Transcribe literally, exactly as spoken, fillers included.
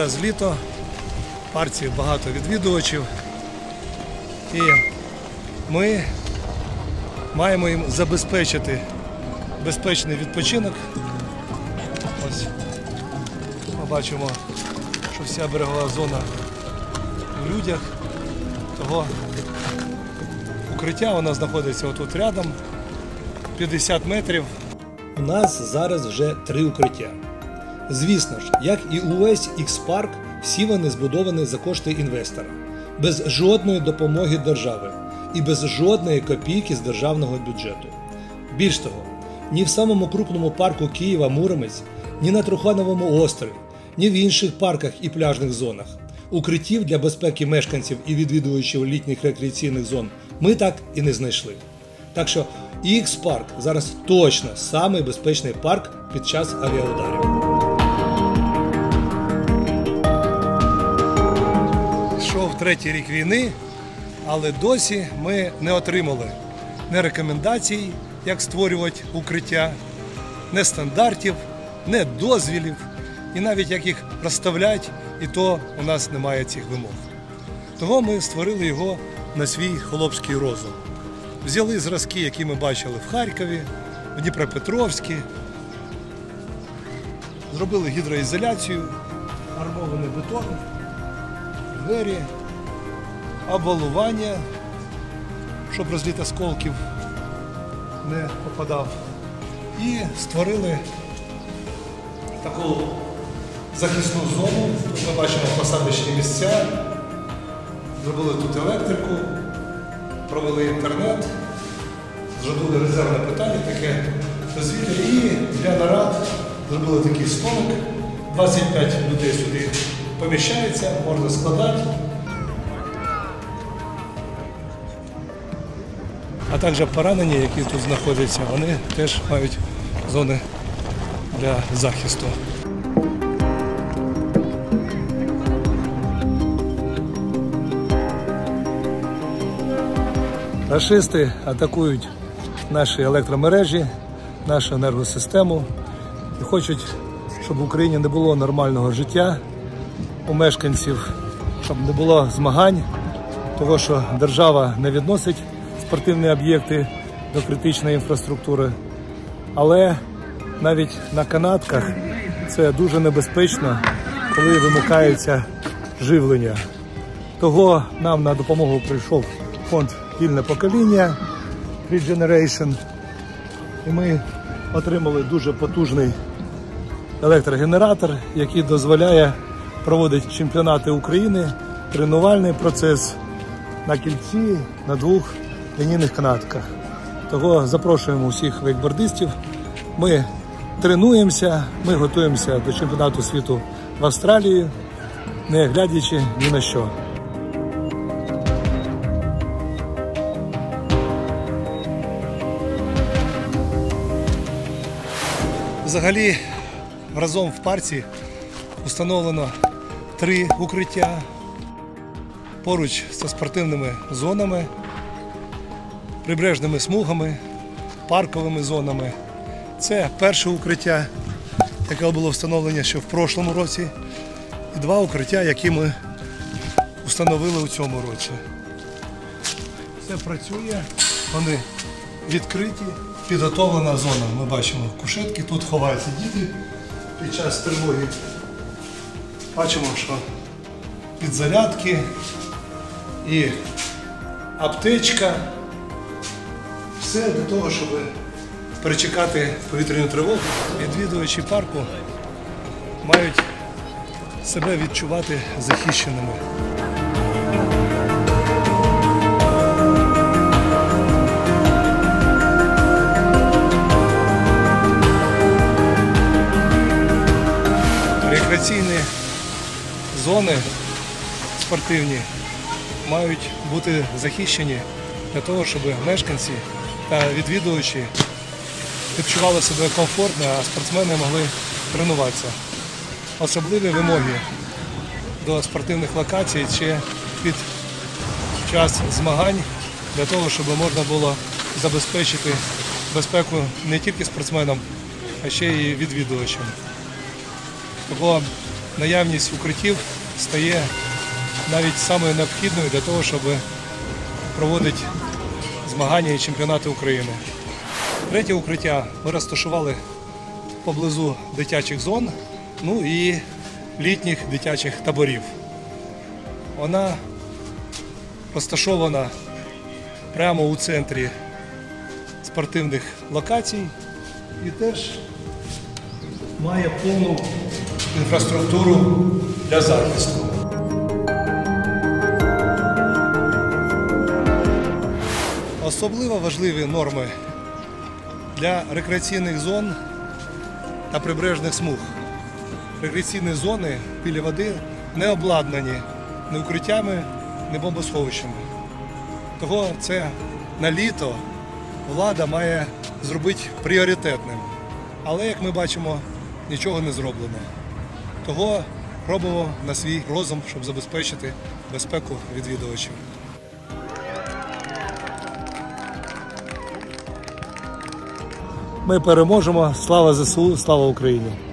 Зараз літо, в парці багато відвідувачів і ми маємо їм забезпечити безпечний відпочинок. Ось ми бачимо, що вся берегова зона в людях. Того укриття, воно знаходиться отут рядом, п'ятдесят метрів. У нас зараз вже три укриття. Звісно ж, як і увесь Ікс-парк, всі вони збудовані за кошти інвестора, без жодної допомоги держави і без жодної копійки з державного бюджету. Більш того, ні в самому крупному парку Києва Муромець, ні на Трухановому острові, ні в інших парках і пляжних зонах укриттів для безпеки мешканців і відвідувачів літніх рекреаційних зон ми так і не знайшли. Так що Ікс-парк зараз точно самий безпечний парк під час авіаударів. Йшов третій рік війни, але досі ми не отримали ні рекомендацій, як створювати укриття, ні стандартів, ні дозвілів, і навіть як їх розставляти, і то у нас немає цих вимог. Того ми створили його на свій холопський розум. Взяли зразки, які ми бачили в Харкові, в Дніпропетровській, зробили гідроізоляцію, армований бетон, двері, обвалування, щоб розліт осколків не попадав. І створили таку захисну зону. Тут ми бачимо посадочні місця, зробили тут електрику, провели інтернет, зробили резервне питання, таке дозвілля, і для нарад зробили такий столик, двадцять п'ять людей сюди поміщається, можна складати. А також поранені, які тут знаходяться, вони теж мають зони для захисту. Рашисти атакують наші електромережі, нашу енергосистему і хочуть, щоб в Україні не було нормального життя у мешканців, щоб не було змагань, того що держава не відносить спортивні об'єкти до критичної інфраструктури. Але навіть на канатках це дуже небезпечно, коли вимикається живлення. Того нам на допомогу прийшов фонд «Вільне покоління» Regeneration. І ми отримали дуже потужний електрогенератор, який дозволяє проводити чемпіонати України, тренувальний процес на кільці, на двох лінійних канатках. Того запрошуємо усіх вейкбордистів. Ми тренуємося, ми готуємося до чемпіонату світу в Австралії, не глядячи ні на що. Взагалі, разом в парці встановлено три укриття поруч зі спортивними зонами, прибережними смугами, парковими зонами. Це перше укриття, яке було встановлено ще в прошлому році, і два укриття, які ми встановили у цьому році. Все працює, вони відкриті, підготовлена зона. Ми бачимо кушетки, тут ховаються діти під час тривоги. Бачимо, що підзарядки і аптечка. Все для того, щоб перечекати повітряну тривогу. Відвідувачі парку мають себе відчувати захищеними. Рекреаційні зони спортивні мають бути захищені для того, щоб мешканці та відвідувачі відчували себе комфортно, а спортсмени могли тренуватися. Особливі вимоги до спортивних локацій ще під час змагань, для того, щоб можна було забезпечити безпеку не тільки спортсменам, а ще й відвідувачам. Того наявність укриттів стає навіть самою необхідною для того, щоб проводити змагання і чемпіонати України. Третє укриття ми розташували поблизу дитячих зон, ну і літніх дитячих таборів. Вона розташована прямо у центрі спортивних локацій і теж має повну інфраструктуру для захисту. Особливо важливі норми для рекреаційних зон та прибережних смуг. Рекреаційні зони біля води не обладнані ні укриттями, ні бомбосховищами. Того це на літо влада має зробити пріоритетним. Але, як ми бачимо, нічого не зроблено. Того робимо на свій розум, щоб забезпечити безпеку відвідувачів. Ми переможемо. Слава ЗСУ, слава Україні!